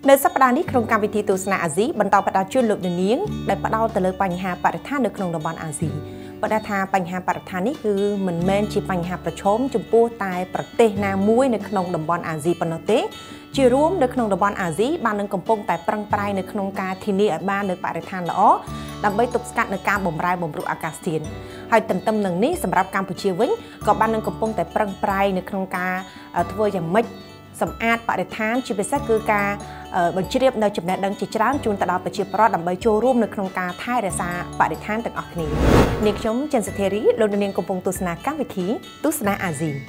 នៅសប្តាហ៍នេះក្នុងកម្មវិធីទស្សនាអាស៊ីបន្តផ្ដល់ជូនលោកនាងដែលផ្ដោតទៅលើបញ្ហាបរិស្ថាននៅក្នុងតំបន់អាស៊ីបដិថាបញ្ហាបរិស្ថាននេះគឺមិនមែនជាបញ្ហាប្រឈមចំពោះតែប្រទេសណាមួយនៅក្នុងតំបន់អាស៊ីប៉ុណ្ណោះទេជារួមនៅក្នុងតំបន់អាស៊ីបាននឹងកំពុងតែប្រឹងប្រែងនៅក្នុងការធានាឲ្យបាននូវបរិស្ថានល្អដើម្បីទប់ស្កាត់នូវការបម្រែបម្រួលអាកាសធាតុហើយទន្ទឹមនឹងនេះសម្រាប់កម្ពុជាវិញក៏បាននឹងកំពុងតែប្រឹងប្រែងនៅក្នុងការធ្វើយ៉ាងម៉េចសម្អាតបរិស្ថានជាពិសេសគឺការបញ្ជ្រាបនៅចំណេះដឹងជាច្រើនជូនទៅដល់ប្រជាពលរដ្ឋដើម្បីចូលរួមនៅក្នុងការថែរក្សាបរិស្ថានទាំងអស់គ្នានាងខ្ញុំចិនសុធារីលោកនាងកំពុងទស្សនាកម្មវិធីទស្សនាអាស៊ី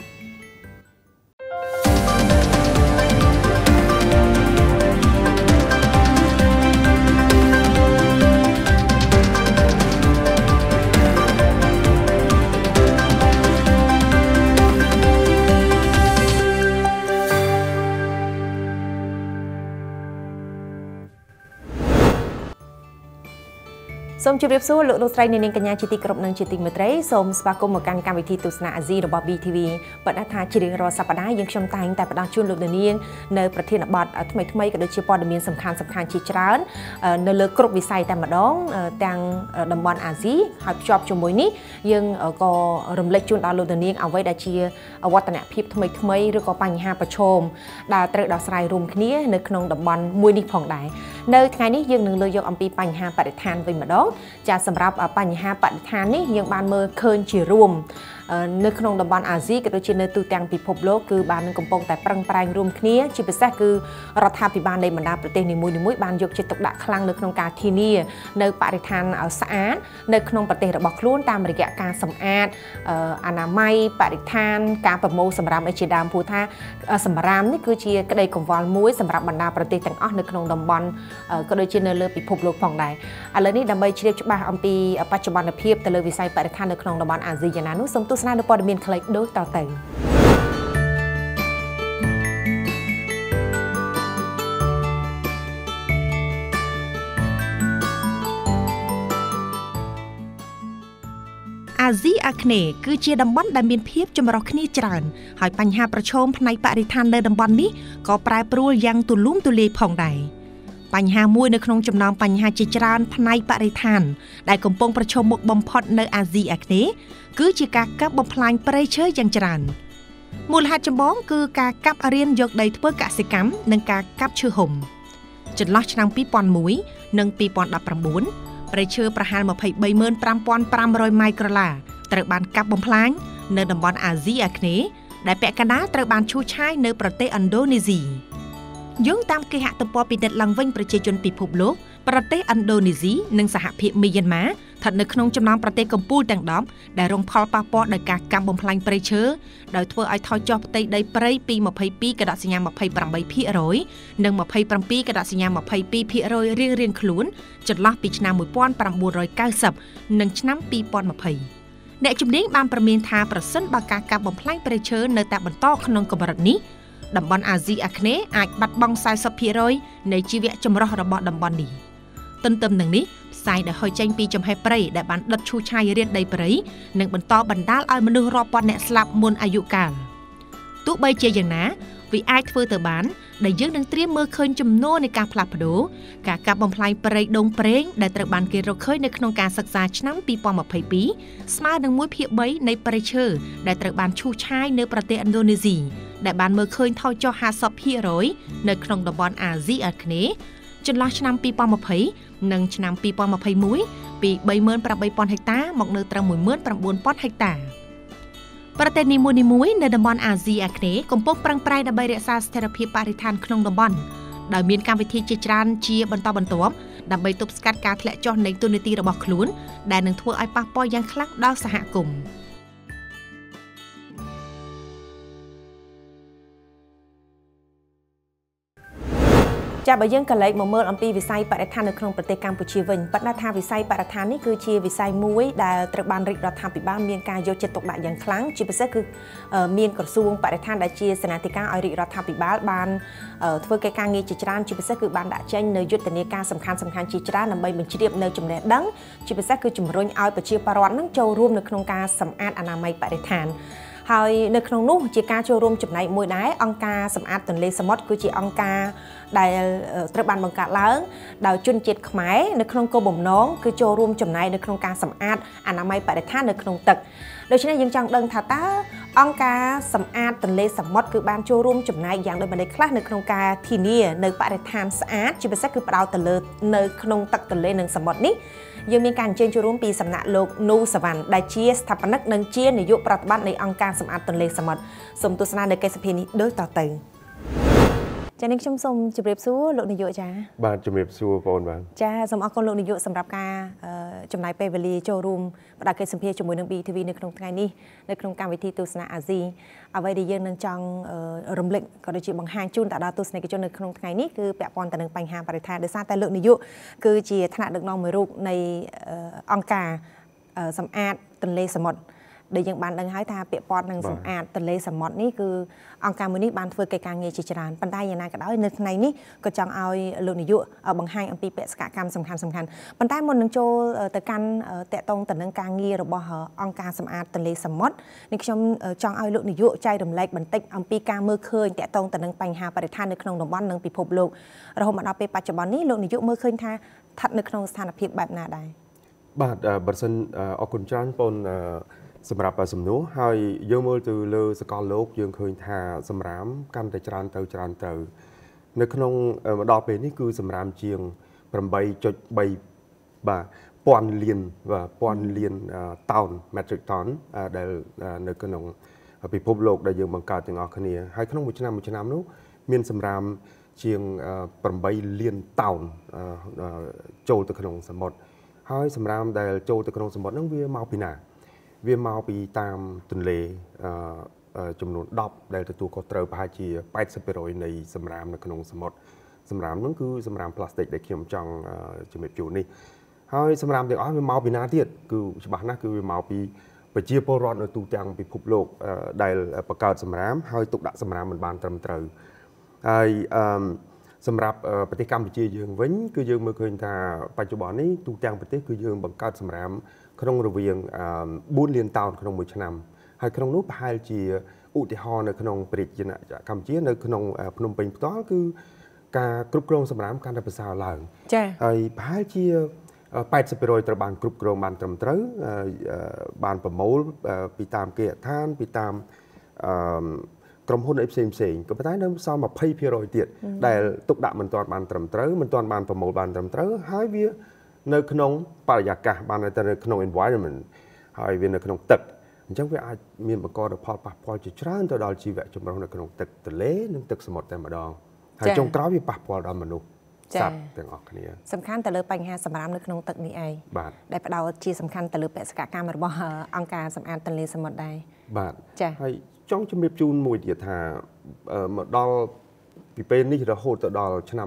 សូមជម្រាបសួរលោកស្រីនាងកញ្ញាជាទីគោរពនិងជាទីមេត្រីសូមស្វាគមន៍មកកាន់កម្មវិធីទស្សនាអាស៊ីរបស់ BTV បដិថាជារៀងរាល់សប្តាហ៍យើងខ្ញុំតែងតែផ្ដល់ជូនលោកនាងនៅប្រធានបទថ្មីៗក៏ដូចជាព័ត៌មានសំខាន់ៗជាច្រើននៅលើគ្រប់វិស័យតែម្ដងទាំងតំបន់អាស៊ីហើយភ្ជាប់ជាមួយនេះយើងក៏រំលេចជូនដល់លោកនាងអ្វីដែលជាវឌ្ឍនភាពថ្មីៗឬក៏បញ្ហាប្រឈមដែលត្រូវដោះស្រាយរួមគ្នានៅក្នុងតំបន់មួយនេះផងដែរនៅថ្ងៃនេះយើងនឹងលើកយកអំពីបញ្ហាបរិស្ថានវិញម្ដងចាសម្រាប់បញ្ហាបរិស្ថាននេះយើងបានមើលឃើញជារួមនៅក្នុងតំបន់អាស៊ីក៏ដូចជានៅទូទាំងពិភពលោកគឺបាននឹងកំពុងតែប្រឹងប្រែងរួមគ្នាជាពិសេសគឺរដ្ឋាភិបាលនៃបណ្ដាប្រទេសនីមួយៗបានយកចិត្តទុកដាក់ខ្លាំងនៅក្នុងការធានានៅបរិស្ថានស្អាតនៅក្នុងប្រទេសរបស់ខ្លួនតាមរយៈការសម្អាតអនាម័យបរិស្ថានការប្រមូលសម្រាមអីជាដើមព្រោះថាសម្រាមនេះគឺជាក្តីកង្វល់មួយសម្រាប់បណ្ដាប្រទេសទាំងអស់នៅក្នុងតំបន់ក៏ដូចជានៅលើពិភពលោកផងដែរឥឡូវនេះដើម្បីជ្រាបច្បាស់អំពីបច្ចុប្បន្នភាពទៅលើវិស័យបរិស្ថាននៅក្នុងតំបន់អាស៊ីយ៉ាងណានោះសូមទស្សនានៅព័ត៌មានខ្លីដូចតទៅអាស៊ីអាគ្នេយ៍គឺជាតំបន់ដែលមានភាពចម្រុះគ្នាច្រើនហើយបញ្ហាប្រឈមផ្នែកបរិស្ថាននៅតំបន់នេះក៏ប្រែប្រួលយ៉ាងទូលំទូលាយផងដែរបញ្ហាមួយនៅក្នុងចំណោមបញ្ហាជាច្រើនផ្នែកបរិស្ថានដែលកំពុងប្រឈមមុខបំផុតនៅអាស៊ីអាគ្នេយ៍គឺជាការកាប់បំផ្លាញព្រៃឈើយ៉ាងច្រើនមូលហេតុចម្បងគឺការកាប់រានយកដីធ្វើកសិកម្មនិងការកាប់ឈើហុំចន្លោះឆ្នាំ2001និង2019ព្រៃឈើប្រហែល 235,500 ម៉ែត្រក្រឡាត្រូវបានកាប់បំផ្លាញនៅតំបន់អាស៊ីអាគ្នេយ៍ដែលពាក់កណ្ដាលត្រូវបានឈូសឆាយនៅប្រទេសឥណ្ឌូនេស៊ីយោងតាមគេហទំព័រពិនិត្យឡើងវិញប្រជាជនពិភពលោកប្រទេសឥណ្ឌូនេស៊ីនិងសហភាពមីយ៉ាន់ម៉ាស្ថិតនៅក្នុងចំណោមប្រទេសកំពូលទាំង10ដែលរងផលប៉ះពាល់ដោយការកាប់បំផ្លាញព្រៃឈើដោយធ្វើឲ្យថយចុះផ្ទៃដីព្រៃពី22.28% និង 27.22% រៀងៗខ្លួនចន្លោះពីឆ្នាំ1990និងឆ្នាំ2020អ្នកជំនាញបានប្រមានថាប្រសិនបើការកាប់បំផ្លាញព្រៃឈើនៅតែបន្តក្នុងកម្រិតនេះតំបន់អាស៊ីអាគ្នេយ៍អាចបាត់បង់ 40% នៃជីវៈចម្រុះរបស់តំបន់នេះទន្ទឹមនឹងនេះផ្សាយដែលហុយចេញពីចំហេះព្រៃដែលបានដុតឈូសឆាយរានដីព្រៃនិងបន្តបណ្ដាលឲ្យមនុស្សរាប់ពាន់អ្នកស្លាប់មុនអាយុកាលទោះបីជាយ៉ាងណាវាអាចធ្វើទៅបានដែលយើងនឹងត្រៀមមើលឃើញចំនួននៃការផ្លាស់ប្ដូរការកាប់បំផ្លាញព្រៃដងព្រេងដែលត្រូវបានគេរកឃើញនៅក្នុងការសិក្សាឆ្នាំ2022ស្មើនឹង 1/3 នៃព្រៃឈើដែលត្រូវបានឈូសឆាយនៅប្រទេសឥណ្ឌូនេស៊ីដែលបានមើលឃើញថយចុះ 50% នៅក្នុងតំបន់អាស៊ីអាគ្នេយ៍ចន្លោះឆ្នាំ2020និងឆ្នាំ2021ពី 38,000 ហិកតាមកនៅត្រឹម 19,000 ហិកតាប្រទេសនីមួយៗនៅតំបន់អាស៊ីអាគ្នេយ៍កំពុងប្រឹងប្រែងដើម្បីរក្សាស្ថិរភាពបរិស្ថានក្នុងតំបន់ដោយមានកម្មវិធីជាច្រើនជាបន្តបន្ទាប់ដើម្បីទប់ស្កាត់ការធ្លាក់ចុះនៃទូនាទីរបស់ខ្លួនដែលនឹងធ្វើឲ្យប៉ះពាល់យ៉ាងខ្លាំងដល់សហគមន៍ចាបើយើងក៏លេខមកមើលអំពីវិស័យបរិស្ថាននៅក្នុងប្រទេសកម្ពុជាវិញប៉ុន្តែថាវិស័យបរិស្ថាននេះគឺជាវិស័យមួយដែលត្រូវបានរាជរដ្ឋាភិបាលមានការយកចិត្តទុកដាក់យ៉ាងខ្លាំងជាពិសេសគឺមានក្រសួងបរិស្ថានដែលជាសេនាធិការឲ្យរាជរដ្ឋាភិបាលបានធ្វើកិច្ចការងារជាច្រើនជាពិសេសគឺបានដាក់ចេញនៅយុទ្ធនាការសំខាន់ជាច្រើនដើម្បីបញ្ជ្រាបនៅចំណេះដឹងជាពិសេសគឺជំរុញឲ្យប្រជាពលរដ្ឋនឹងចូលរួមនៅក្នុងការសម្អាតអនាម័យបរិស្ថាន ហហើយនៅក្នុងនោះជាការចូលរួមចំណែកមួយដែរអង្គការសម្អាតទន្លេសមុទ្រគឺជាអង្គការដែលត្រូវបានបង្កើតឡើងដោយជនជាតិខ្មែរនៅក្នុងគោលបំណងគឺចូលរួមចំណែកនៅក្នុងការសម្អាតអនាម័យបរិស្ថាននៅក្នុងទឹកដូច្នេះយើងចង់ដឹងថាតើអង្គការសម្អាតទន្លេសមុទ្រគឺបានចូលរួមចំណែកយ៉ាងដូចម្តេចខ្លះនៅក្នុងការធានានៅបរិស្ថានស្អាតជាពិសេសគឺផ្ដោតទៅលើនៅក្នុងទឹកទន្លេនិងសមុទ្រនេះយើងមានការអញ្ជើញចូលរួមពីសំណាក់លោកនូសវណ្ណដែលជាស្ថាបនិកនិងជានាយកប្រតិបត្តិនៃអង្គការសម្អាតទន្លេសមុទ្រសូមទស្សនានៅកិច្ចសភានេះដូចតទៅចា៎នេះខ្ញុំសូមជម្រាបសួរលោកនាយកចា៎បាទជម្រាបសួរបងបាទចា៎សូមអរគុណលោកនាយកសម្រាប់ការចំណាយពេលវេលាចូលរួមផ្ដល់កិច្ចសម្ភារជាមួយនឹង BTV នៅក្នុងថ្ងៃនេះនៅក្នុងកម្មវិធីទស្សនាអាស៊ីអ្វីដែលយើងនឹងចង់រំលឹកក៏ដូចជាបង្ហាញជូនទៅដល់ទស្សនិកជននៅក្នុងថ្ងៃនេះគឺពាក់ព័ន្ធទៅនឹងបញ្ហាបរិស្ថានដោយសារតែលោកនាយកគឺជាថ្នាក់ដឹកនាំមួយរូបនៃអង្គការសម្អាតទន្លេសមុទ្រដែលយើងបានដឹងហើយថាពាក់ព័ន្ធនឹងសម្អាតទន្លេសមុទ្រនេះគឺអង្គការមួយនេះបានធ្វើកិច្ចការងារជាច្រើនប៉ុន្តែយ៉ាងណាក៏ដោយនៅថ្ងៃនេះក៏ចង់ឲ្យលោកនាយកបង្ហាញអំពីបេសកកម្មសំខាន់ប៉ុន្តែមុននឹងចូលទៅកាន់តកតងទៅនឹងការងាររបស់អង្គការសម្អាតទន្លេសមុទ្រនេះខ្ញុំចង់ឲ្យលោកនាយកចែករំលែកបន្តិចអំពីការមើលឃើញតកតងទៅនឹងបញ្ហាបរិស្ថាននៅក្នុងតំបន់និងពិភពលោករហូតមកដល់ពេលបច្ចុប្បន្ននេះលោកនាយកមើលឃើញថាស្ថិតនៅក្នុងស្ថានភាពបែបណាដែរបាទបើសិនអរគុណច្រើនបងសម្រាប់សំណួរហើយយើងមើលទៅលើសកលលោកយើងឃើញថាសម្រាមកាន់តែច្រើនទៅនៅក្នុងមកដល់ពេលនេះគឺសម្រាមជាង 8.3 បាទពាន់លានតោន metric ton ដែលនៅក្នុងពិភពលោកដែលយើងបង្កើតទាំងអស់គ្នាហើយក្នុងមួយឆ្នាំនោះមានសម្រាមជាង 8 លានតោនចូលទៅក្នុងសមុទ្រហើយសម្រាមដែលចូលទៅក្នុងសមុទ្រហ្នឹងវាមកពីណាវាមកពីតាមទន្លេចំនួន10ដែលទទួលខុសត្រូវប្រហែលជា 80% នៃសម្រាមនៅក្នុងសមុទ្រសម្រាមហ្នឹងគឺសម្រាមផ្លាស្ទិកដែលខ្ញុំចង់ជំរាបជូននេះហើយសម្រាមទាំងអស់វាមកពីណាទៀតគឺច្បាស់ណាស់គឺវាមកពីប្រជាពលរដ្ឋនៅទូទាំងពិភពលោកដែលបង្កើតសម្រាមហើយទុកដាក់សម្រាមមិនបានត្រឹមត្រូវហើយសម្រាប់ប្រទេសកម្ពុជាយើងវិញគឺយើងមើលឃើញថាបច្ចុប្បន្ននេះទូទាំងប្រទេសគឺយើងបង្កើតសម្រាមក្នុងរវាង4លានតោនក្នុងមួយឆ្នាំហើយក្នុងនោះប្រហែលជាឧទាហរណ៍នៅក្នុងប្រជាជនកម្ពុជានៅក្នុងភ្នំពេញផ្ទាល់គឺការគ្រប់គ្រងសម្រាមកាន់តែប្រសើរឡើងចា៎ហើយប្រហែលជា 80% ត្រូវបានគ្រប់គ្រងបានត្រឹមត្រូវបានប្រមូលពីតាមគេហដ្ឋានពីតាមក្រុមហ៊ុនផ្សេងក៏ប៉ុន្តែនៅសល់ 20% ទៀតដែលទុកដាក់មិនទាន់បានត្រឹមត្រូវមិនទាន់បានប្រមូលបានត្រឹមត្រូវហើយវានៅក្នុងបរិយាកាសបានទៅនៅក្នុង environment ហើយវានៅក្នុងទឹកអញ្ចឹងវាអាចមានបង្កផលប៉ះពាល់ជាច្រើនទៅដល់ជីវៈចម្រុះនៅក្នុងទឹកទន្លេនិងទឹកសមុទ្រតែម្ដងហើយចុងក្រោយវាប៉ះពាល់ដល់មនុស្សសត្វទាំងអស់គ្នាសំខាន់ទៅលើបញ្ហាសម្រាមនៅក្នុងទឹកនេះឯងដែលផ្ដោតជាសំខាន់ទៅលើបេសកកម្មរបស់អង្គការសម្អាតទន្លេសមុទ្រដែរបាទចា៎ហើយចង់ជំរាបជូនមួយទៀតថាមកដល់ពីពេលនេះរហូតទៅដល់ឆ្នាំ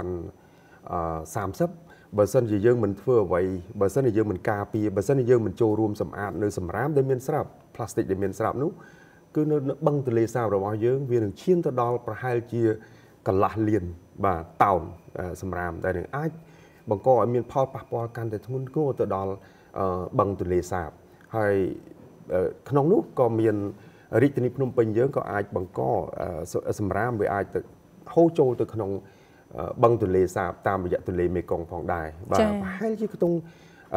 2030បើសិនជាយើងមិនធ្វើអ្វីបើសិនជាយើងមិនការពារបើសិនជាយើងមិនចូលរួមសម្អាតនៅសម្រាមដែលមានស្រាប់ផ្លាស្ទិកដែលមានស្រាប់នោះគឺនៅបឹងទន្លេសាបរបស់យើងវានឹងឈានទៅដល់ប្រហែលជាកន្លះលានបាទតោនសម្រាមដែលនឹងអាចបង្កឲ្យមានផលប៉ះពាល់កាន់តែធ្ងន់ធ្ងរទៅដល់បឹងទន្លេសាបហើយក្នុងនោះក៏មានរាជធានីភ្នំពេញយើងក៏អាចបង្កសម្រាមវាអាចទៅហូរចូលទៅក្នុងបឹងទន្លេសាបតាមរយៈទន្លេមេគង្គផងដែរបាទប្រហែលជាខ្ទង់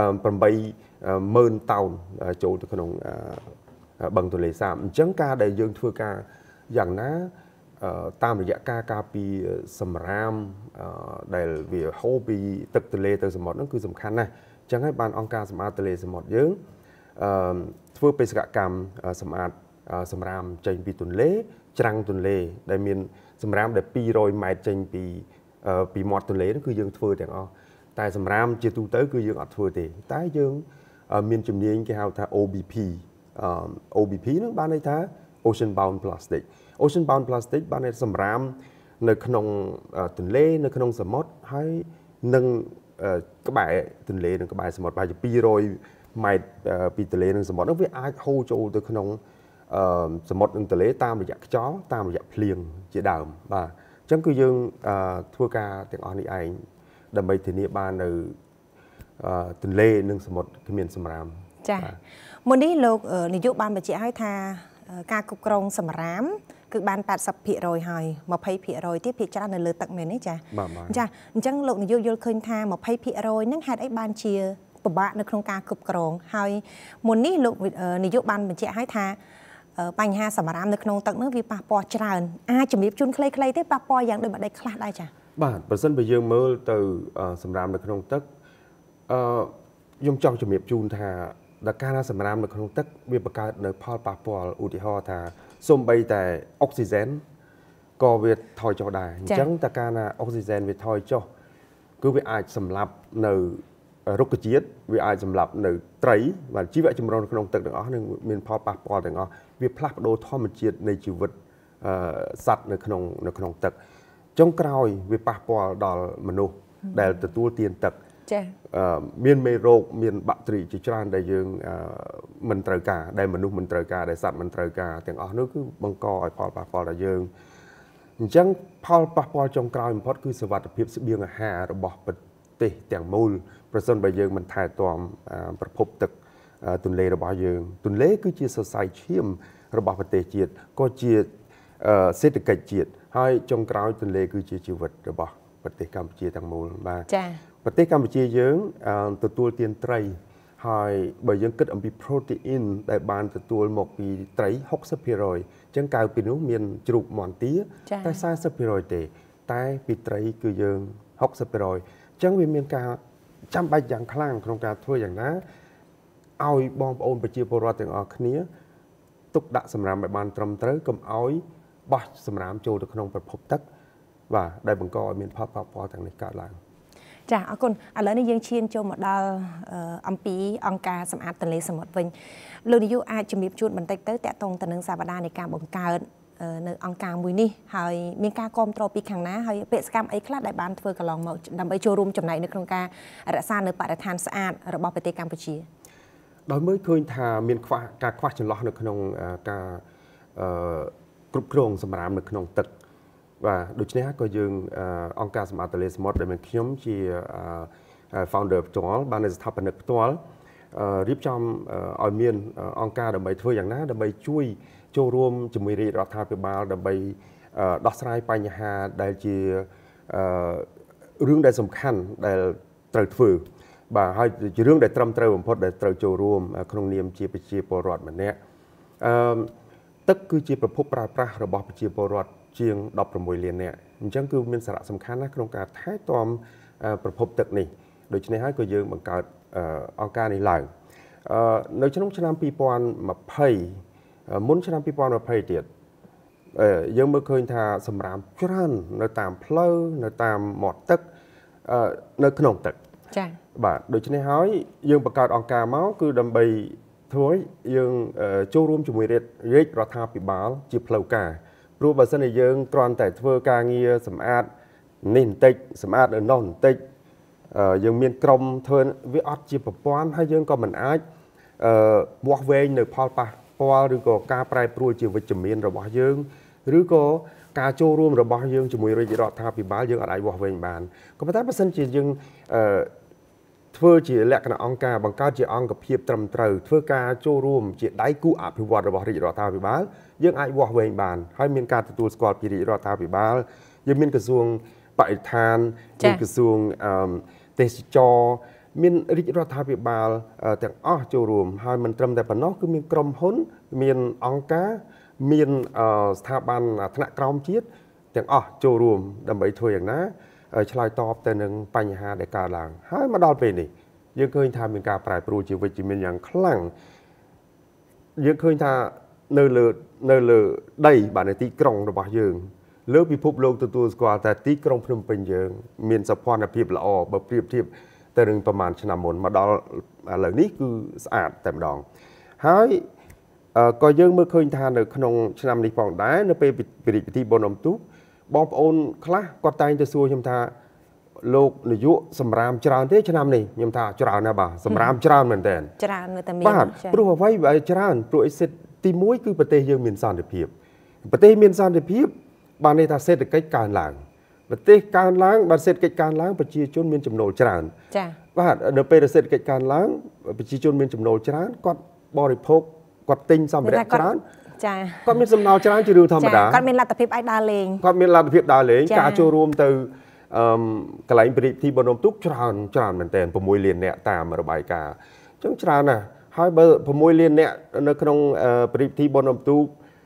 80000តោនចូលទៅក្នុងបឹងទន្លេសាបអញ្ចឹងការដែលយើងធ្វើការយ៉ាងណាតាមរយៈការការពារសម្រាមដែលវាហូរពីទឹកទន្លេទៅសមុទ្រហ្នឹងគឺសំខាន់ណាស់អញ្ចឹងហើយបានអង្គការសម្អាតទន្លេសមុទ្រយើងធ្វើបេសកកម្មសម្អាតសម្រាមចេញពីទន្លេច្រាំងទន្លេដែលមានសម្រាមដែល200ម៉ែត្រចេញពីមាត់ទន្លេនោះគឺយើងធ្វើទាំងអស់តែសម្រាមជាទូទៅគឺយើងអត់ធ្វើទេតែយើងមានជំនាញគេហៅថា OBP OBP នោះបានន័យថា Ocean Bound Plastic Ocean Bound Plastic បានន័យសម្រាមនៅក្នុងទន្លេនៅក្នុងសមុទ្រហើយនឹងក្បែរទន្លេនិងក្បែរសមុទ្រប្រហែលជា200ម៉ែត្រពីទន្លេនិងសមុទ្រនោះវាអាចហូរចូលទៅក្នុងសមុទ្រនិងទន្លេតាមរយៈខ្យល់តាមរយៈភ្លៀងជាដើមបាទអញ្ចឹងគឺយើងធ្វើការទាំងអស់នេះឯងដើម្បីធានាបាននៅទន្លេនិងសមុទ្រគ្មានសម្រាមចា៎មុននេះលោកនាយកបានបញ្ជាក់ឲ្យថាការគ្រប់គ្រងសម្រាមគឺបាន 80% ហើយ 20% ទៀតភាគច្រើននៅលើទឹកមែនទេចាចាអញ្ចឹងលោកនាយកយល់ឃើញថា 20% ហ្នឹងហេតុអីបានជាពិបាកនៅក្នុងការគ្រប់គ្រងហើយមុននេះលោកនាយកបានបញ្ជាក់ឲ្យថាបញ្ហាសម្រាមនៅក្នុងទឹកនោះវាប៉ះពាល់ច្រើនអាចជំរាបជូនខ្លីៗទេប៉ះពាល់យ៉ាងដូចម្ដេចខ្លះដែរចាបាទបើសិនបើយើងមើលទៅសម្រាមនៅក្នុងទឹកខ្ញុំចង់ជំរាបជូនថាដល់ការសម្រាមនៅក្នុងទឹកវាបង្កើតនៅផលប៉ះពាល់ឧទាហរណ៍ថាសូម្បីតែអុកស៊ីហ្សែនក៏វាថយចុះដែរអញ្ចឹងតើការណាអុកស៊ីហ្សែនវាថយចុះគឺវាអាចសម្លាប់នៅរុក្ខជាតិវាអាចសម្លាប់នៅត្រីបាទជីវៈចម្រុះនៅក្នុងទឹកទាំងអស់នឹងមានផលប៉ះពាល់ទាំងអស់វាផ្លាស់ប្ដូរធម្មជាតិនៃជីវិតសត្វនៅក្នុងទឹកចុងក្រោយវាប៉ះពាល់ដល់មនុស្សដែលទទួលទានទឹកចា៎មានមេរោគមានបាក់តេរីជាច្រើនដែលយើងមិនត្រូវការដែលមនុស្សមិនត្រូវការដែលសត្វមិនត្រូវការទាំងអស់នោះគឺបង្កឲ្យផលប៉ះពាល់ដល់យើងអញ្ចឹងផលប៉ះពាល់ចុងក្រោយបំផុតគឺសុវត្ថិភាពស្បៀងអាហាររបស់ប្រទេសទាំងមូលប្រសិនបើយើងមិនថែទាំប្រភពទឹកទន្លេរបស់យើងទន្លេគឺជាសរសៃឈាមរបស់ប្រទេសជាតិក៏ជាសេដ្ឋកិច្ចជាតិហើយចុងក្រោយទន្លេគឺជាជីវិតរបស់ប្រទេសកម្ពុជាទាំងមូលបាទចា៎ប្រទេសកម្ពុជាយើងទទួលទានត្រីហើយបើយើងគិតអំពី protein ដែលបានទទួលមកពីត្រី 60% អញ្ចឹងក្រៅពីនោះមានជ្រូកមាន់ទាតែ 40% ទេតែពីត្រីគឺយើង 60% អញ្ចឹងវាមានការចាំបាច់យ៉ាងខ្លាំងក្នុងការធ្វើយ៉ាងណាឲ្យបងប្អូនប្រជាពលរដ្ឋទាំងអស់គ្នាទុកដាក់សម្រាមឲ្យបានត្រឹមត្រូវកុំឲ្យបោះសម្រាមចូលទៅក្នុងប្រភពទឹកបាទដែលបង្កឲ្យមានផលប៉ះពាល់ទាំងនេះកើតឡើងចាអរគុណឥឡូវនេះយើងឈានចូលមកដល់អំពីអង្គការសម្អាតទន្លេសមុទ្រវិញលោកនាយកអាចជំរាបជូនបន្តិចទៅតាក់ទងទៅនឹងសវនានៃការបង្កើតនៅអង្គការមួយនេះហើយមានការគ្រប់គ្រងពីខាងណាហើយបេសកកម្មអីខ្លះដែលបានធ្វើកន្លងមកដើម្បីចូលរួមចំណែកនៅក្នុងការរក្សានៅបរិស្ថានស្អាតរបស់ប្រទេសកម្ពុជាដោយមើលឃើញថាមានការខ្វះចន្លោះនៅក្នុងការគ្រប់គ្រងសម្រាមនៅក្នុងទឹកបាទដូច្នេះក៏យើងអង្គការសម្អាតទន្លេសមុទ្រដែលមានខ្ញុំជា founder ផ្ទាល់បានស្ថាបនិកផ្ទាល់រៀបចំឲ្យមានអង្គការដើម្បីធ្វើយ៉ាងណាដើម្បីជួយចូលរួមជាមួយរាជរដ្ឋាភិបាលដើម្បីដោះស្រាយបញ្ហាដែលជារឿងដែលសំខាន់ដែលត្រូវធ្វើបាទហើយជារឿងដែលត្រឹមត្រូវបំផុតដែលត្រូវចូលរួមក្នុងនាមជាប្រជាពលរដ្ឋម្នាក់ទឹកគឺជាប្រភពប្រើប្រាស់របស់ប្រជាពលរដ្ឋជាង16លាននាក់អញ្ចឹងគឺមានសារៈសំខាន់ណាស់ក្នុងការថែទាំប្រភពទឹកនេះដូច្នេះហើយក៏យើងបង្កើតអង្គការនេះឡើងនៅក្នុងឆ្នាំ2020មុនឆ្នាំ2020ទៀតយើងមើលឃើញថាសម្រាមច្រើននៅតាមផ្លូវនៅតាមមាត់ទឹកនៅក្នុងទឹកចា៎បាទដូច្នេះហើយយើងបង្កើតអង្គការមកគឺដើម្បីធ្វើឲ្យយើងចូលរួមជាមួយរាជរដ្ឋាភិបាលជាផ្លូវការព្រោះបើសិនជាយើងគ្រាន់តែធ្វើការងារសម្អាតនេះបន្តិចសម្អាតនៅនោះបន្តិចយើងមានក្រុមធ្វើវាអត់ជាប្រព័ន្ធហើយយើងក៏មិនអាចវាស់វែងនៅផលប៉ះពាល់ឬក៏ការប្រែប្រួលជាវិជ្ជមានរបស់យើងឬក៏ការចូលរួមរបស់យើងជាមួយរាជរដ្ឋាភិបាលយើងអាចវាស់វែងបានក៏ប៉ុន្តែបើសិនជាយើងធ្វើជាលក្ខណៈអង្គការបង្កើតជាអង្គភាពត្រឹមត្រូវធ្វើការចូលរួមជាដៃគូអភិវឌ្ឍរបស់រាជរដ្ឋាភិបាលយើងអាចវាស់វែងបានហើយមានការទទួលស្គាល់ពីរាជរដ្ឋាភិបាលយើងមានក្រសួងបរិស្ថានមានក្រសួងទេសចរមានរាជរដ្ឋាភិបាលទាំងអស់ចូលរួមហើយមិនត្រឹមតែប៉ុណ្ណោះគឺមានក្រុមហ៊ុនមានអង្គការមានស្ថាប័នថ្នាក់ក្រោមជាតិទាំងអស់ចូលរួមដើម្បីធ្វើយ៉ាងណាឆ្លើយតបទៅនឹងបញ្ហាដែលកើតឡើងហើយមកដល់ពេលនេះយើងឃើញថាមានការប្រែប្រួលជាវិជ្ជមានយ៉ាងខ្លាំងយើងឃើញថានៅលើដីបាទនៅទីក្រុងរបស់យើងលើពិភពលោកទទួលស្គាល់តែទីក្រុងភ្នំពេញយើងមានសោភ័ណភាពល្អបើប្រៀបធៀបទៅនឹងប្រហែលឆ្នាំមុនមកដល់ឥឡូវនេះគឺស្អាតតែម្ដងហើយក៏យើងមើលឃើញថានៅក្នុងឆ្នាំនេះផងដែរនៅពេលពិធីបុណ្យអុំទូកបងប្អូនខ្លះគាត់តែងទៅសួរខ្ញុំថាលោកនាយកសម្រាមច្រើនទេឆ្នាំនេះខ្ញុំថាច្រើនណាស់បាទសម្រាមច្រើនមែនតើច្រើនតែមានបាទព្រោះអ្វីបើច្រើនព្រោះអីសិតទី1គឺប្រទេសយើងមានសន្តិភាពប្រទេសមានសន្តិភាពបានន័យថាសេដ្ឋកិច្ចកើនឡើងប្រទេសកើនឡើងបើសេដ្ឋកិច្ចកើនឡើងប្រជាជនមានចំណូលច្រើនចា៎បាទនៅពេលដែលសេដ្ឋកិច្ចកើនឡើងប្រជាជនមានចំណូលច្រើនគាត់បរិភោគគាត់ទិញសម្ភារៈច្រើនចាគាត់មានសំណល់ច្រើនជារឿងធម្មតាគាត់មានលទ្ធភាពអាចដើរលេងគាត់មានលទ្ធភាពដើរលេងការចូលរួមទៅកន្លែងពិធីបុណ្យអុំទូកច្រើនមែនទែន6លានអ្នកតាមរបាយការណ៍អញ្ចឹងច្រើនណាស់ហើយបើ6លានអ្នកនៅក្នុងពិធីបុណ្យអុំទូក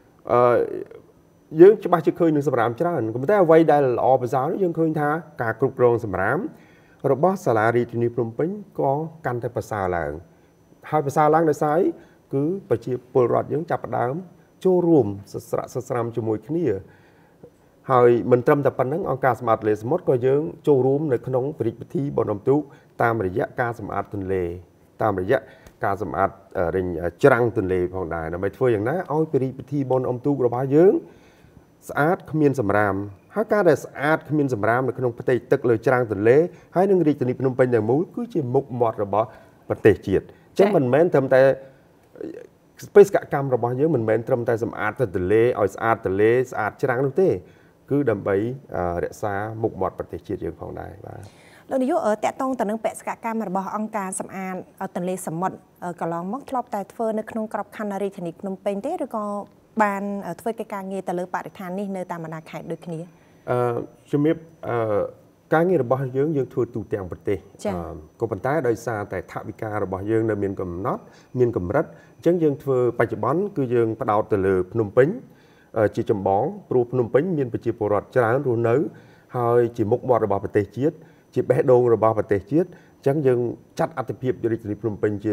យើងច្បាស់ជាឃើញនឹងសម្រាមច្រើនប៉ុន្តែអ្វីដែលល្អប្រសើរនេះយើងឃើញថាការគ្រប់គ្រងសម្រាមរបស់សាលារាជធានីភ្នំពេញក៏កាន់តែប្រសើរឡើងហើយប្រសើរឡើងដោយសារគឺប្រជាពលរដ្ឋយើងចាប់ផ្ដើមចូលរួមសស្រាំជាមួយគ្នាហើយមិនត្រឹមតែប៉ុណ្្នឹងអង្គការសម្អាតទន្លេសមុទ្រក៏យើងចូលរួមនៅក្នុងពិធីបុណ្យអុំទូកតាមរយៈការសម្អាតទន្លេតាមរយៈការសម្អាតច្រាំងទន្លេផងដែរដើម្បីធ្វើយ៉ាងណាឲ្យពិធីបុណ្យអុំទូករបស់យើងស្អាតគ្មានសម្រាមហើយការដែលស្អាតគ្មានសម្រាមនៅក្នុងផ្ទៃទឹកលើច្រាំងទន្លេហើយនឹងរាជធានីភ្នំពេញទាំងមូលគឺជាមុខមាត់របស់ប្រទេសជាតិអញ្ចឹងមិនមែនត្រឹមតែបេសកកម្មរបស់យើងមិនមែនត្រឹមតែសម្អាតទន្លេឲ្យស្អាតទន្លេស្អាតច្រាំងនោះទេគឺដើម្បីរក្សាមុខមាត់ប្រទេសជាតិយើងផងដែរបាទលោកនាយកតកតងទៅនឹងបេសកកម្មរបស់អង្គការសម្អាតទន្លេសមុទ្រកន្លងមកធ្លាប់តែធ្វើនៅក្នុងក្របខ័ណ្ឌរាជធានីភ្នំពេញទេឬក៏បានធ្វើកិច្ចការងារទៅលើបរិស្ថាននេះនៅតាមបណ្ដាខេត្តដូចគ្នាជំរាបការងាររបស់យើងធ្វើទូទាំងប្រទេសក៏ប៉ុន្តែដោយសារតែថវិការបស់យើងនៅមានកំណត់មានកម្រិតអញ្ចឹងយើងធ្វើបច្ចុប្បន្នគឺយើងផ្ដោតទៅលើភ្នំពេញជាចម្បងព្រោះភ្នំពេញមានប្រជាពលរដ្ឋច្រើនរស់នៅហើយជាមុខមាត់របស់ប្រទេសជាតិជាបេះដូងរបស់ប្រទេសជាតិអញ្ចឹងយើងចាត់អត្ថិភាពរាជធានីភ្នំពេញ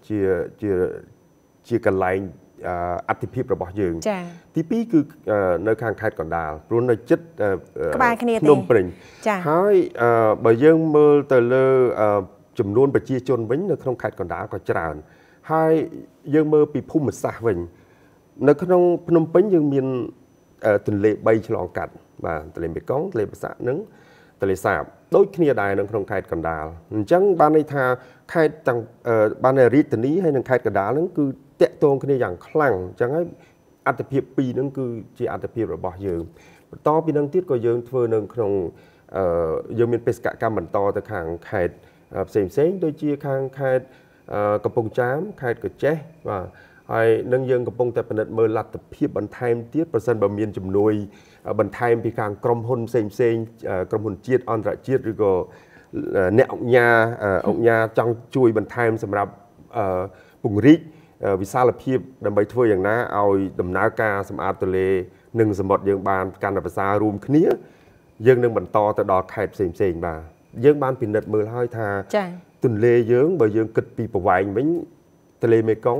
ជាកន្លែងអត្ថិភាពរបស់យើងទី2គឺនៅខាងខេត្តកណ្ដាលព្រោះនៅជិតក្បែរគ្នាភ្នំពេញហើយបើយើងមើលទៅលើចំនួនប្រជាជនវិញនៅក្នុងខេត្តកណ្ដាលក៏ច្រើនហើយយើងមើលពីភូមិសាស្ត្រវិញនៅក្នុងភ្នំពេញយើងមានទន្លេ3ឆ្លងកាត់បាទទន្លេមេគង្គទន្លេបសាក់និងទន្លេសាបដូចគ្នាដែរនៅក្នុងខេត្តកណ្ដាលអញ្ចឹងបានន័យថាខេត្តទាំងបានរាជធានីហើយនិងខេត្តកណ្ដាលហ្នឹងគឺតាក់ទងគ្នាយ៉ាងខ្លាំងអញ្ចឹងហើយអត្ថិភាព2ហ្នឹងគឺជាអត្ថិភាពរបស់យើងបន្តពីនឹងទៀតក៏យើងធ្វើនៅក្នុងយើងមានបេសកកម្មបន្តទៅខាងខេត្តផ្សេងដូចជាខាងខេត្តកំពង់ចាមខេត្តកោះចេះបាទហើយនឹងយើងកំពុងតែពិនិត្យមើលលទ្ធភាពបន្ថែមទៀតប្រសិនបើមានជំនួយបន្ថែមពីខាងក្រុមហ៊ុនផ្សេងក្រុមហ៊ុនជាតិអន្តរជាតិឬក៏អ្នកអង្គការចង់ជួយបន្ថែមសម្រាប់ពង្រីកវិសាលភាពដើម្បីធ្វើយ៉ាងណាឲ្យដំណើរការសម្អាតទន្លេនិងសមុទ្រយើងបានកាន់តែប្រសើររួមគ្នាយើងនឹងបន្តទៅដល់ខេត្តផ្សេងបាទយើងបានពិនិត្យមើលហើយថាទន្លេយើងបើយើងគិតពីប្រវែងវិញទន្លេមេគង្គ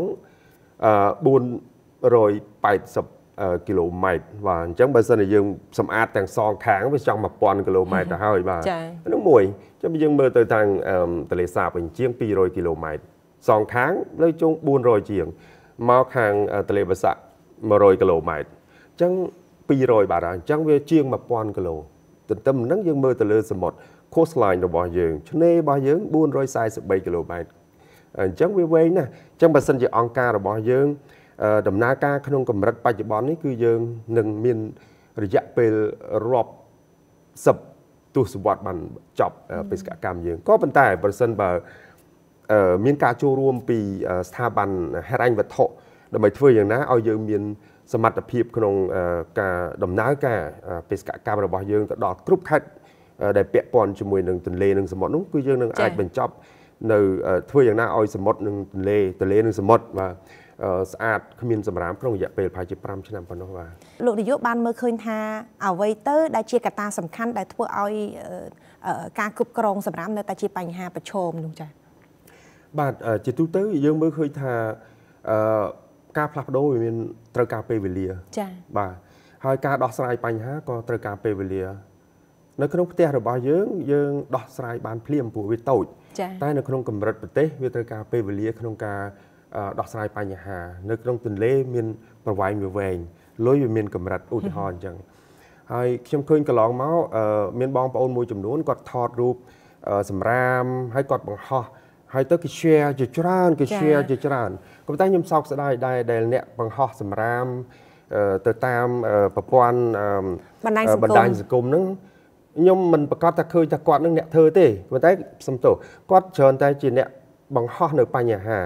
480គីឡូម៉ែត្របាទអញ្ចឹងបើសិនជាយើងសម្អាតទាំងសងខាងវាចង់1000គីឡូម៉ែត្រទៅហើយបាទនោះមួយចាំយើងមើលទៅខាងទន្លេសាបវិញជាង200គីឡូម៉ែត្រសងខាងលើជុំ400ជាងមកខាងទន្លេបាសាក់100គីឡូម៉ែត្រអញ្ចឹង200បាទអញ្ចឹងវាជាង1000គីឡូទន្ទឹមនឹងយើងមើលទៅលើសមុទ្រ coastline របស់យើងឆ្នេររបស់យើង443គីឡូម៉ែត្រអញ្ចឹងវាវែងណាស់អញ្ចឹងបើសិនជាអង្គការរបស់យើងដំណើរការក្នុងកម្រិតបច្ចុប្បន្ននេះគឺយើងនឹងមានរយៈពេលរាប់10ទសវត្សរ៍បានចប់បេសកកម្មយើងក៏ប៉ុន្តែប្រសិនបើមានការចូលរួមពីស្ថាប័នហិរញ្ញវត្ថុដើម្បីធ្វើយ៉ាងណាឲ្យយើងមានសមត្ថភាពក្នុងការដំណើរការបេសកកម្មរបស់យើងទៅដល់គ្រប់ខេត្តដែលពាក់ព័ន្ធជាមួយនឹងទន្លេនិងសមុទ្រនោះគឺយើងនឹងអាចបញ្ចប់នៅធ្វើយ៉ាងណាឲ្យសមុទ្រនិងទន្លេនិងសមុទ្របាទស្អាតគ្មានសម្រាមក្នុងរយៈពេលប្រហែលជា5ឆ្នាំប៉ុណ្ណោះបាទលោកនាយកបានមើលឃើញថាអ្វីទៅដែលជាកត្តាសំខាន់ដែលធ្វើឲ្យការគ្រប់គ្រងសម្រាមនៅតែជាបញ្ហាប្រឈមនោះចា៎បាទជាទូទៅយើងមើលឃើញថាការផ្លាស់ប្ដូរវាមានត្រូវការពេលវេលាចា៎បាទហើយការដោះស្រាយបញ្ហាក៏ត្រូវការពេលវេលានៅក្នុងផ្ទះរបស់យើងដោះស្រាយបានភ្លាមព្រោះវាតូចតែនៅក្នុងកម្រិតប្រទេសវាត្រូវការពេលវេលាក្នុងការដោះស្រាយបញ្ហានៅក្នុងទន្លេមានប្រវែងវាវែងលុយវាមានកម្រិតឧទាហរណ៍អញ្ចឹងហើយខ្ញុំឃើញកន្លងមកមានបងប្អូនមួយចំនួនគាត់ថតរូបសម្រាមហើយគាត់បង្ហោះហើយទៅគេ share ជាច្រើនក៏ប៉ុន្តែខ្ញុំសោកស្ដាយដែរដែលអ្នកបង្ហោះសម្រាមទៅតាមប្រព័ន្ធបណ្ដាញសង្គមហ្នឹងខ្ញុំមិនប្រកាសថាឃើញថាគាត់នឹងអ្នកធ្វើទេប៉ុន្តែសំទោសគាត់ច្រើនតែជាអ្នកបង្ហោះនៅបញ្ហា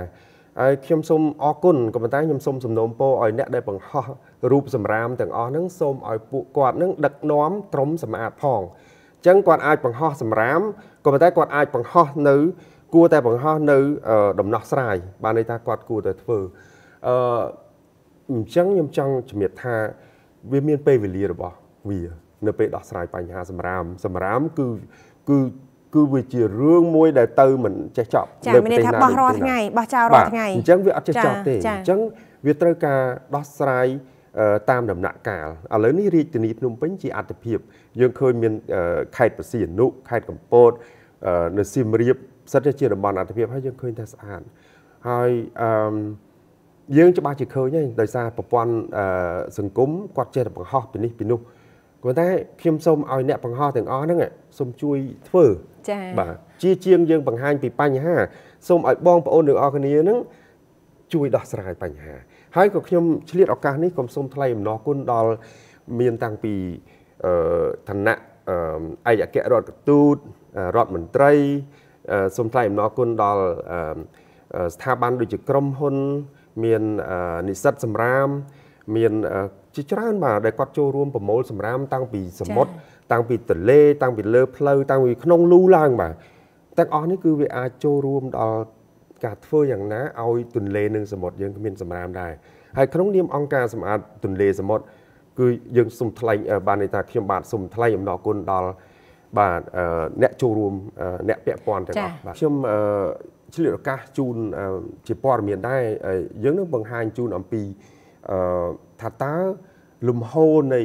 ហើយខ្ញុំសូមអរគុណក៏ប៉ុន្តែខ្ញុំសូមសំណូមពរឲ្យអ្នកដែលបង្ហោះរូបសម្រាមទាំងអស់ហ្នឹងសូមឲ្យពួកគាត់ហ្នឹងដឹកនាំក្រុមសម្អាតផងអញ្ចឹងគាត់អាចបង្ហោះសម្រាមក៏ប៉ុន្តែគាត់អាចបង្ហោះនៅគួរតែបង្ហោះនៅដំណោះស្រាយបានន័យថាគាត់គួរតែធ្វើអញ្ចឹងខ្ញុំចង់ជំរាបថាវាមានពេលវេលារបស់វានៅពេលដោះស្រាយបញ្ហាសម្រាមគឺវាជារឿងមួយដែលទៅមិនចេះចប់នៅប្រទេសណាបោះរាល់ថ្ងៃបោះចោលរាល់ថ្ងៃអញ្ចឹងវាអត់ចេះចប់ទេអញ្ចឹងវាត្រូវការដោះស្រាយតាមដំណាក់កាលឥឡូវនេះរាជធានីភ្នំពេញជាអត្តភាពយើងឃើញមានខេត្តបរសៀននុខេត្តកំពតនៅសៀមរាបសិតតែជាតំបន់អត្តភាពហើយយើងឃើញថាស្អាតហើយយើងច្បាស់ជាឃើញហើយដោយសារប្រព័ន្ធសង្គមគាត់ចេះតែបង្ហោះពីនេះពីនោះប៉ុន្តែខ្ញុំសូមឲ្យអ្នកបង្ហោះទាំងអស់ហ្នឹងសូមជួយធ្វើចា៎បាទជាងយើងបង្ហាញពីបញ្ហាសូមឲ្យបងប្អូនទាំងអស់គ្នាហ្នឹងជួយដោះស្រាយបញ្ហាហើយក៏ខ្ញុំឆ្លៀតឱកាសនេះខ្ញុំសូមថ្លែងអំណរគុណដល់មានតាំងពីឋានៈឯកអគ្គរដ្ឋទូតរដ្ឋមន្ត្រីសូមថ្លែងអំណរគុណដល់ស្ថាប័នដូចជាក្រុមហ៊ុនមាននិស្សិតសម្រាមមានជាច្រើនបាទដែលគាត់ចូលរួមប្រមូលសម្រាមតាំងពីសមុទ្រតាំងពីទន្លេតាំងពីលើផ្លូវតាំងពីក្នុងលូឡើងបាទទាំងអស់នេះគឺវាអាចចូលរួមដល់ការធ្វើយ៉ាងណាឲ្យទន្លេនិងសមុទ្រយើងមានសម្រាមដែរហើយក្នុងនាមអង្គការសម្អាតទន្លេសមុទ្រគឺយើងសូមថ្លែងបានន័យថាខ្ញុំបាទសូមថ្លែងអំណរគុណដល់បាទអ្នកចូលរួមអ្នកពាក់ព័ន្ធទាំងអស់បាទខ្ញុំឆ្លៀតឱកាសជូនជាព័ត៌មានដែរយើងនឹងបង្ហាញជូនអំពីថាតើលំហូរនៃ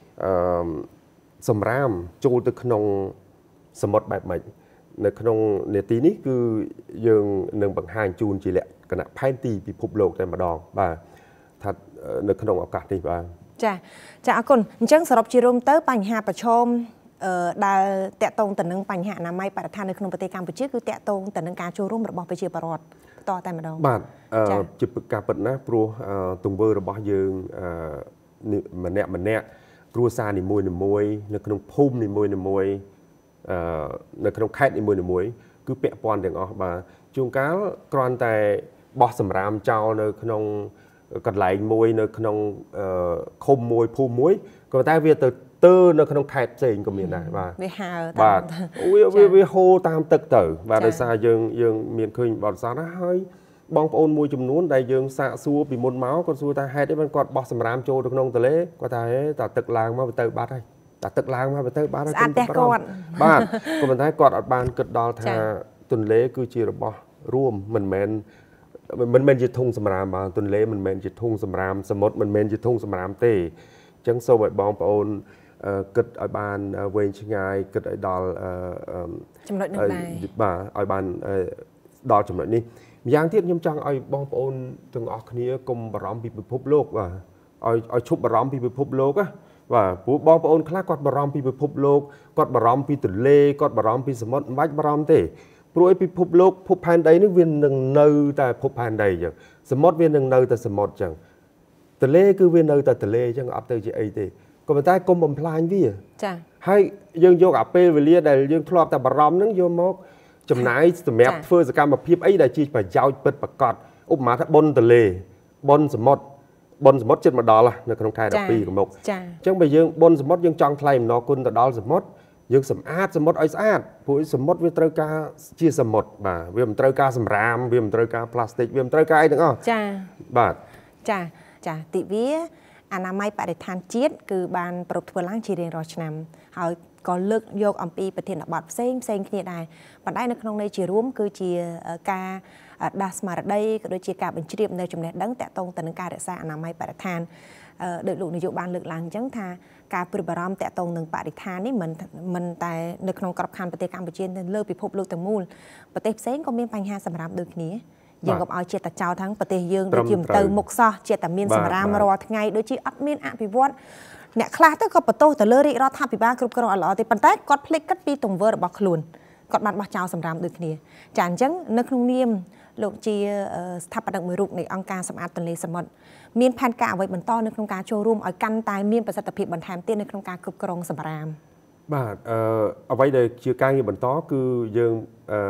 សម្រាមចូលទៅក្នុងសមុទ្របែបម៉េចនៅក្នុងនាទីនេះគឺយើងនឹងបង្ហាញជូនជាលក្ខណៈផែនទីពិភពលោកតែម្ដងបាទថានៅក្នុងឱកាសនេះបាទចាអរគុណអញ្ចឹងសរុបជារួមទៅបញ្ហាប្រឈមដែលតាក់ទងទៅនឹងបញ្ហាអនាម័យបរិស្ថាននៅក្នុងប្រទេសកម្ពុជាគឺតាក់ទងទៅនឹងការចូលរួមរបស់ប្រជាពលរដ្ឋបន្តតែម្ដងបាទជាការពិតណាស់ព្រោះទង្វើរបស់យើងម្នាក់គ្រួសារនីមួយនៅក្នុងភូមិនីមួយនៅក្នុងខេត្តនីមួយគឺពាក់ព័ន្ធទាំងអស់បាទជួនកាលគ្រាន់តែបោះសម្រាមចោលនៅក្នុងកន្លែងមួយនៅក្នុងឃុំមួយភូមិមួយក៏តែវាទៅនៅក្នុងខេត្តផ្សេងក៏មានដែរបាទវាហើបាទវាហូរតាមទឹកទៅបាទដោយសារយើងមានឃើញបទពិសោធន៍ណាហើយបងប្អូនមួយចំនួនដែលយើងសាកសួរពីមុនមកគាត់សួរថាហេតុអីបានគាត់បោះសម្រាមចូលទៅក្នុងទន្លេគាត់ថាតែទឹកឡើងមកទៅបាត់ហើយតែទឹកឡើងមកទៅបាត់ហើយគាត់បាទក៏ប៉ុន្តែគាត់អត់បានគិតដល់ថាទន្លេគឺជារបស់រួមមិនមែនជាធុងសម្រាមបាទទន្លេមិនមែនជាធុងសម្រាមសមុទ្រមិនមែនជាធុងសម្រាមទេអញ្ចឹងសូមឲ្យបងប្អូនគិតឲ្យបានវែងឆ្ងាយគិតឲ្យដល់ចំណុចនេះដែរបាទឲ្យបានដល់ចំណុចនេះម្យ៉ាងទៀតខ្ញុំចង់ឲ្យបងប្អូនទាំងអស់គ្នាកុំបារម្ភពីពិភពលោកបាទឲ្យឈប់បារម្ភពីពិភពលោកណាបាទព្រោះបងប្អូនខ្លះគាត់បារម្ភពីពិភពលោកគាត់បារម្ភពីទន្លេគាត់បារម្ភពីសមុទ្រមិនបាច់បារម្ភទេព្រោះឯពិភពលោកភពផែនដីនេះវានឹងនៅតែភពផែនដីអញ្ចឹងសមុទ្រវានឹងនៅតែសមុទ្រអញ្ចឹងទន្លេគឺវានៅតែទន្លេអញ្ចឹងអត់ទៅជាអីទេក៏ប៉ុន្តែកុំបំផ្លាញវាចាហើយយើងយកអាពេលវេលាដែលយើងធ្លាប់តែបារម្ភហ្នឹងយកមកចំណាយសម្រាប់ធ្វើសកម្មភាពអីដែលជាប្រយោជន៍ពិតប្រាកដឧបមាថាបុណ្យទន្លេបុណ្យសមុទ្រជិតមកដល់នៅក្នុងខែ12កមុកអញ្ចឹងបើយើងបុណ្យសមុទ្រយើងចង់ថ្លែងអំណរគុណទៅដល់សមុទ្រយើងសម្អាតសមុទ្រឲ្យស្អាតព្រោះសមុទ្រវាត្រូវការជាសមុទ្របាទវាមិនត្រូវការសម្រាមវាមិនត្រូវការប្លាស្ទិកវាមិនត្រូវការអីទាំងអស់ចាបាទចាទិវាអនាម័យបរិស្ថានជាតិគឺបានប្រពធ្វើឡើងជារៀងរាល់ឆ្នាំហើយក៏លើកយកអំពីប្រធានបទផ្សេងគ្នាដែរប៉ុន្តែនៅក្នុងន័យជារួមគឺជាការដាស់ស្មារតីក៏ដូចជាការបញ្ជ្រាបនៅចំណេះដឹងតាក់ទងទៅនឹងការរក្សាអនាម័យបរិស្ថានដោយលោកនាយកបានលើកឡើងអញ្ចឹងថាការព្រួយបារម្ភតាក់ទងនឹងបរិស្ថាននេះមិនតែនៅក្នុងក្របខ័ណ្ឌប្រទេសកម្ពុជានៅលើពិភពលោកទាំងមូលប្រទេសផ្សេងក៏មានបញ្ហាសម្រាប់ដូចគ្នាយើងកុំឲ្យចិត្តតែចោលទាំងប្រទេសយើងដូចជាមិនទៅមុខសោះចិត្តតែមានសម្រាមរាល់ថ្ងៃដូចជាអត់មានអភិវឌ្ឍអ្នកខ្លះទៅក៏បន្ទោសទៅលើរាជរដ្ឋាភិបាលគ្រប់គ្រងអត់ល្អទេប៉ុន្តែគាត់ភ្លេចគិតពីទង្វើរបស់ខ្លួនគាត់បានបោះចោលសម្រាមដូចគ្នាចាអញ្ចឹងនៅក្នុងនាមលោកជាស្ថាបនិកមួយរូបនៃអង្គការសម្អាតទន្លេសមុទ្រមានផែនការអ្វីបន្តនៅក្នុងការចូលរួមឲ្យកាន់តែមានប្រសិទ្ធភាពបន្ថែមទៀតនៅក្នុងការគ្រប់គ្រងសម្រាមបាទអ្វីដែលជាការងារបន្តគឺយើង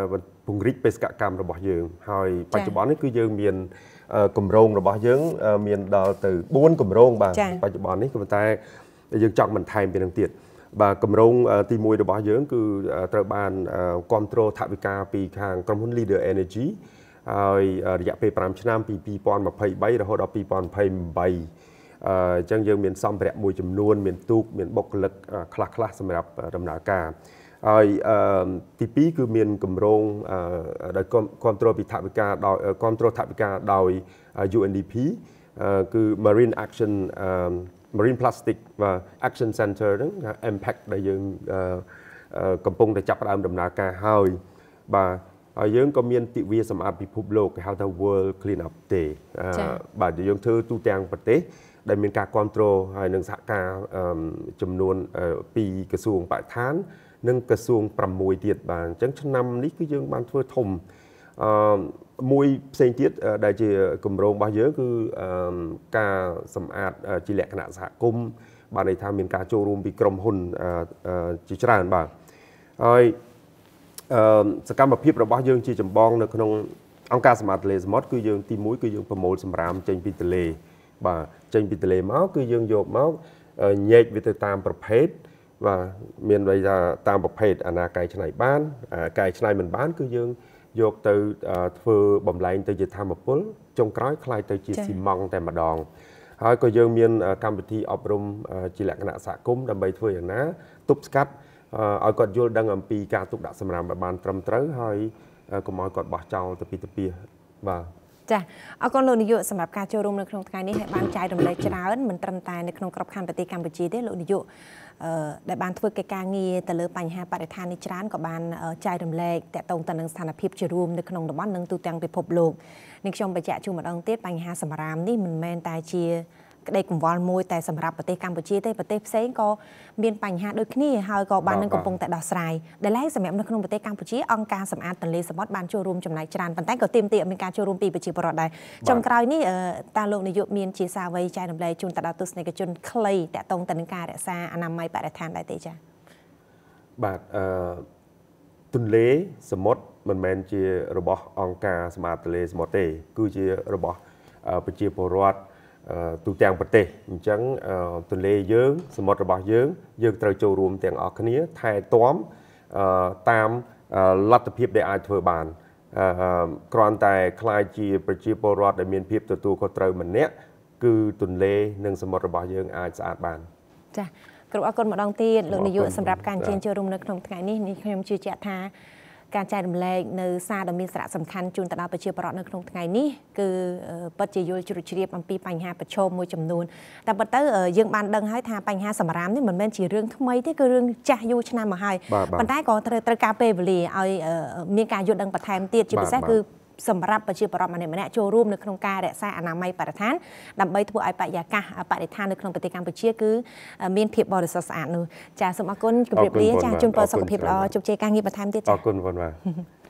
ពង្រីកបេសកកម្មរបស់យើងហើយបច្ចុប្បន្ននេះគឺយើងមានគម្រោងរបស់យើងមានដល់ទៅ4គម្រោងបាទបច្ចុប្បន្ននេះក៏ប៉ុន្តែយើងចង់បន្ថែមពីនឹងទៀតបាទគម្រោងទី1របស់យើងគឺត្រូវបានគ្រប់គ្រងថវិកាពីខាងក្រុមហ៊ុន Leader Energy ហើយរយៈពេល5ឆ្នាំពី2023រហូតដល់2028អញ្ចឹងយើងមានសម្ភារៈមួយចំនួនមានទូកមានបុគ្គលិកខ្លះសម្រាប់ដំណើរការហើយទី2គឺមានគម្រោងដោយគ្រប់គ្រងពីថវិកាដោយគ្រប់គ្រងថវិកាដោយ UNDP គឺ Marine Action Marine Plastic Action Center ហ្នឹង Impact ដែលយើងកំពុងតែចាប់ផ្ដើមដំណើរការហើយបាទហើយយើងក៏មានទិវាសម្អាតពិភពលោកគេហៅថា World Clean Up Day បាទយើងធ្វើទូទាំងប្រទេសដែលមានការគ្រប់គ្រងហើយនឹងសហការចំនួន2ក្រសួងបរិស្ថាននិងក្រសួង6ទៀតបាទអញ្ចឹងឆ្នាំនេះគឺយើងបានធ្វើធំមួយផ្សេងទៀតដែលជាគម្រោងរបស់យើងគឺការសម្អាតជាលក្ខណៈសហគមន៍បានន័យថាមានការចូលរួមពីក្រុមហ៊ុនជាច្រើនបាទហើយសកម្មភាពរបស់យើងជាចម្បងនៅក្នុងអង្គការសម្អាតទន្លេសមុទ្រគឺយើងទី1គឺយើងប្រមូលសម្រាមចេញពីទន្លេបាទចេញពីទន្លេមកគឺយើងយកមកញែកវាទៅតាមប្រភេទបាទមានន័យថាតាមប្រភេទអាណាកែច្នៃបានកែច្នៃមិនបានគឺយើងយកទៅធ្វើបំលែងទៅជាធម្មពលចុងក្រោយคล้ายទៅជាស៊ីម៉ង់តែម្ដងហើយក៏យើងមានកម្មវិធីអប់រំជាលក្ខណៈសហគមន៍ដើម្បីធ្វើយ៉ាងណាទប់ស្កាត់ឲ្យគាត់យល់ដឹងអំពីការទុកដាក់សម្រាមឲ្យបានត្រឹមត្រូវហើយកុំឲ្យគាត់បោះចោលទៅពីទីបាទចាអរគុណលោកនាយកសម្រាប់ការចូលរួមនៅក្នុងថ្ងៃនេះហើយបានចែករំលែកច្រើនមិនត្រឹមតែនៅក្នុងក្របខ័ណ្ឌប្រទេសកម្ពុជាទេលោកនាយកដែលបានធ្វើកិច្ចការងារទៅលើបញ្ហាបរិស្ថាននេះច្រើនក៏បានចែករំលែកតាក់ទងទៅនឹងស្ថានភាពជារួមនៅក្នុងតំបន់និងទូទាំងពិភពលោកនេះខ្ញុំបញ្ជាក់ជូនម្ដងទៀតបញ្ហាសម្រាមនេះមិនមែនតែជាក្តីកង្វល់មួយតែសម្រាប់ប្រទេសកម្ពុជាទេប្រទេសផ្សេងក៏មានបញ្ហាដូចគ្នាហើយក៏បាននឹងកំពុងតែដោះស្រាយដែលឡែកសម្រាប់នៅក្នុងប្រទេសកម្ពុជាអង្គការសម្អាតទន្លេសមុទ្របានចូលរួមចំណែកច្រើនប៉ុន្តែក៏ទាមទារឲ្យមានការចូលរួមពីប្រជាពលរដ្ឋដែរចុងក្រោយនេះតើលោកនាយកមានជាសារអ្វីចែករំលែកជូនទៅដល់ទស្សនិកជនខ្លីតាក់ទងទៅនឹងការរក្សាអនាម័យបរិស្ថានដែរទេចា៎បាទទន្លេសមុទ្រមិនមែនជារបស់អង្គការសម្អាតទន្លេសមុទ្រទេគឺជារបស់ប្រជាពលរដ្ឋទូទាំងប្រទេសអញ្ចឹងទន្លេយើងសមុទ្ររបស់យើងត្រូវចូលរួមទាំងអស់គ្នាថែទាំតាមលទ្ធភាពដែលអាចធ្វើបានគ្រាន់តែខ្លាចជាប្រជាពលរដ្ឋដែលមានភាពទទួលខុសត្រូវម្នាក់គឺទន្លេនិងសមុទ្ររបស់យើងអាចស្អាតបានចា៎គ្រប់អរគុណម្ដងទៀតលោកនាយកសម្រាប់ការអញ្ជើញចូលរួមនៅក្នុងថ្ងៃនេះខ្ញុំជឿជាក់ថាការចែករំលែកនៅសារដ៏មានសារៈសំខាន់ជូនទៅដល់ប្រជាពលរដ្ឋនៅក្នុងថ្ងៃនេះគឺពិតជាយល់ជ្រាបជ្រាបអំពីបញ្ហាប្រឈមមួយចំនួនតែប៉ុន្តែយើងបានដឹងហើយថាបញ្ហាសម្រាមនេះមិនមែនជារឿងថ្មីទេគឺរឿងចាស់យូរឆ្នាំមកហើយប៉ុន្តែក៏ត្រូវការពេលវេលាឲ្យមានការយល់ដឹងបន្ថែមទៀតជាពិសេសគឺសម្រាប់ប្រជាពលរដ្ឋម្នាក់ចូលរួមនៅក្នុងការរក្សាអនាម័យបរិស្ថានដើម្បីធ្វើឲ្យបរិយាកាសបរិស្ថាននៅក្នុងប្រទេសកម្ពុជាគឺមានភាពបរិសុទ្ធស្អាតនោះចាសូមអរគុណជម្រាបលាចាជូនពរសុខភាពល្អជោគជ័យការងារបន្ថែមទៀតចាអរគុណបងបាទ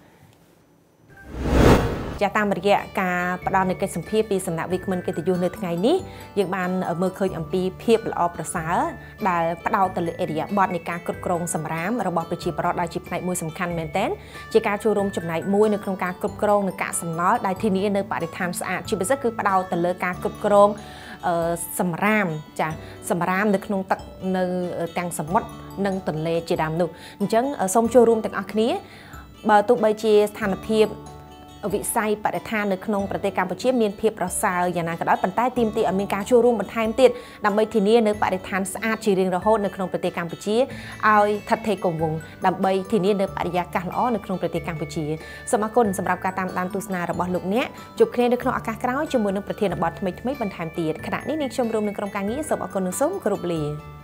ចាតាមរយៈការផ្ដល់នូវកិច្ចសម្ភារពីសំណាក់វិក្កាមកិត្តិយសនៅថ្ងៃនេះយើងបានមើលឃើញអំពីភាពល្អប្រសើរដែលផ្ដោតទៅលើអេរិយាប័ត្រនៃការគ្រប់គ្រងសម្រាមរបស់ប្រជាពលរដ្ឋដែលជាផ្នែកមួយសំខាន់មែនទែនជាការចូលរួមចំណែកមួយនៅក្នុងការគ្រប់គ្រងនិងកាកសំណល់ដែលធានានៅបរិស្ថានស្អាតជាពិសេសគឺផ្ដោតទៅលើការគ្រប់គ្រងសម្រាមចាសម្រាមនៅក្នុងទឹកនៅទាំងសមុទ្រនិងទន្លេជាដើមនោះអញ្ចឹងសូមចូលរួមទាំងអស់គ្នាបើទោះបីជាស្ថានភាពវិស័យបរិស្ថាននៅក្នុងប្រទេសកម្ពុជាមានភាពប្រសើរយ៉ាងណាក៏ដោយប៉ុន្តែទាមទារឲ្យមានការចូលរួមបន្ថែមទៀតដើម្បីធានានៅបរិស្ថានស្អាតជារៀងរហូតនៅក្នុងប្រទេសកម្ពុជាឲ្យស្ថិតស្ថេរគង់វង្សដើម្បីធានានៅបរិយាកាសល្អនៅក្នុងប្រទេសកម្ពុជាសូមអរគុណសម្រាប់ការតាមដានទស្សនារបស់លោកអ្នកជួបគ្នានៅក្នុងឱកាសក្រោយជាមួយនឹងប្រធានបទថ្មីៗបន្ថែមទៀតខណៈនេះនាងខ្ញុំរួមនឹងក្រុមការងារសូមអរគុណនិងសូមគោរពលា